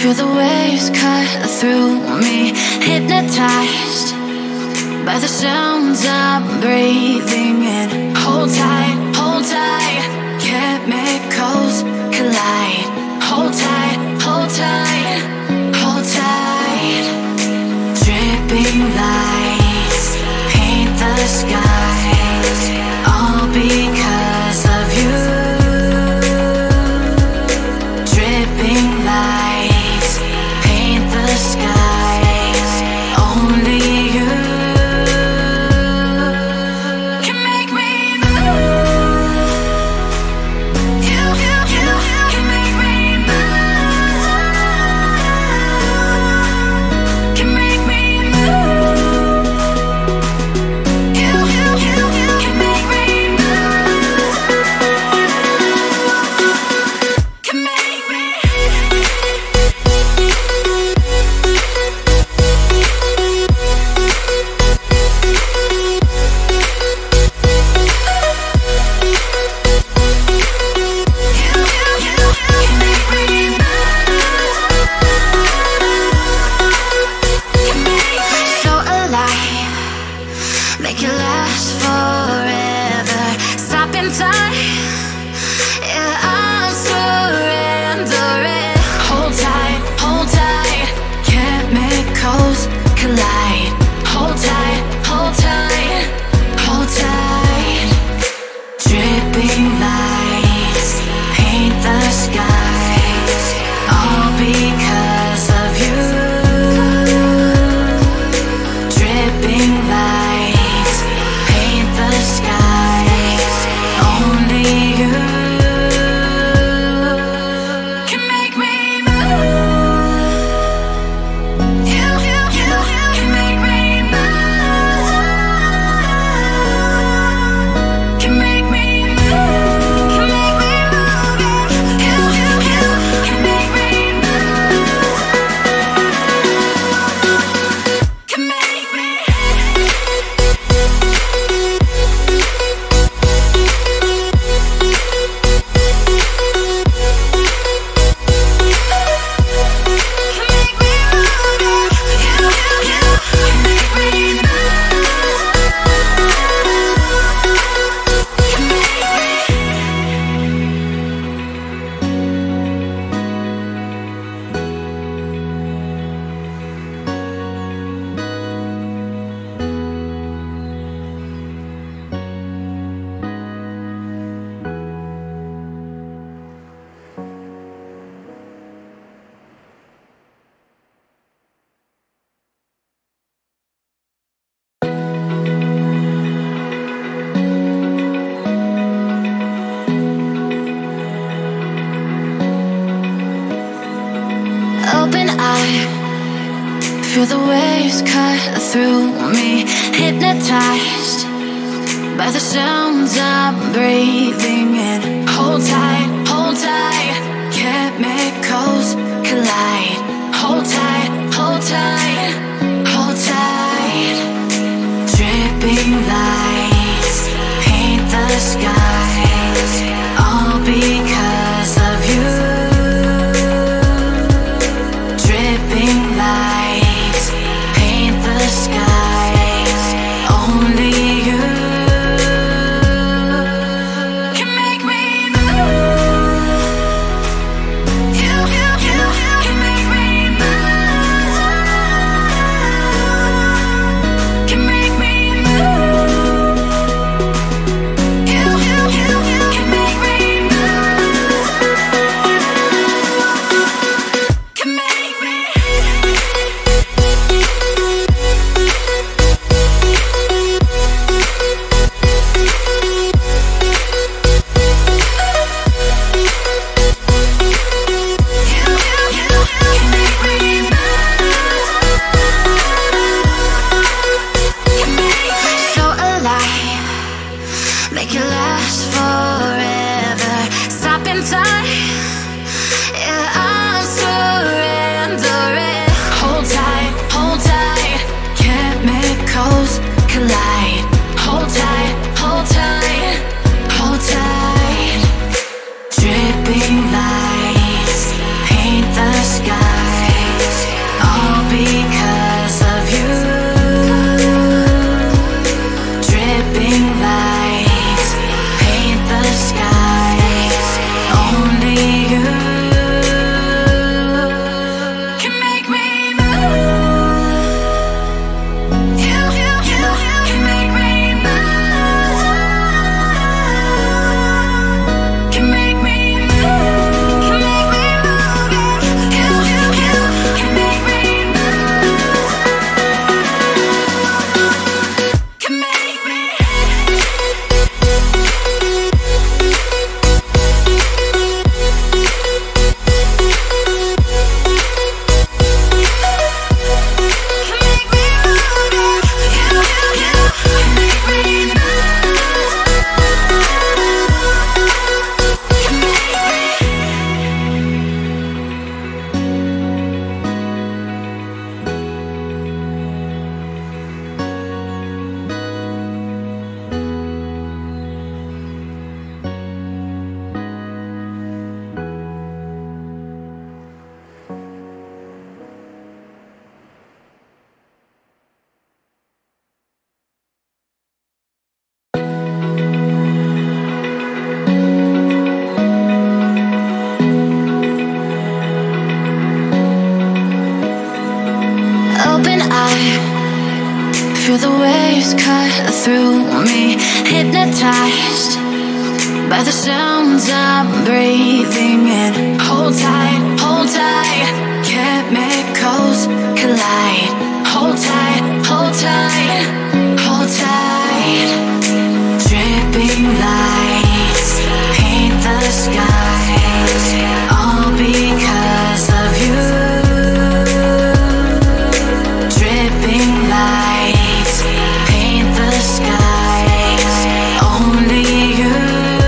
Feel the waves cut through me, hypnotized by the sounds I'm breathing in. Hold tight, chemicals collide. Hold tight, hold tight, hold tight. Dripping lights paint the skies, all because of you. Dripping lights paint the skies, only you can make me move. You can make me move. Can make me move. You can make me move. Can make me. So alive, make it last forever. Stop in time, yeah, I'm surrendering. Hold tight, chemicals collide. Hold tight, hold tight, hold tight. Dripping lights paint the skies, all because of you. Dripping lights paint the skies, only you can make me move. You can make me move. Can make me move. Can make me move. You can make me move. Can make me. Open eye, feel the waves cut through me, hypnotized by the sounds I'm breathing in. Hold tight, chemicals collide. Hold tight, hold tight. Dripping lights paint the skies, all because of you. Dripping lights paint the skies, only you can make me move. You can make me move. I feel the waves cut through me, hypnotized by the sounds I'm breathing in. Hold tight, hold tight. Chemicals collide. Hold tight, hold tight, hold tight. Dripping lights paint the skies, all because of you. Dripping lights paint the skies, only you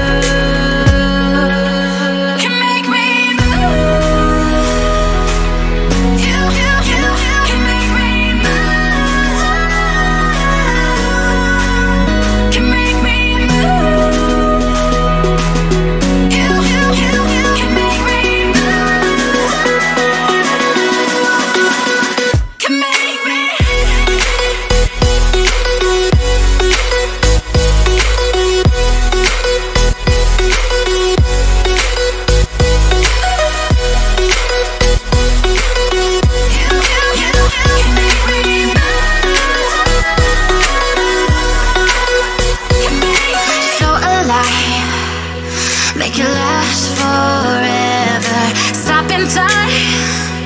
can make me move. You can make me move. Can make me move. You can make me move. Can make me. So alive, make it last forever. Stop in time.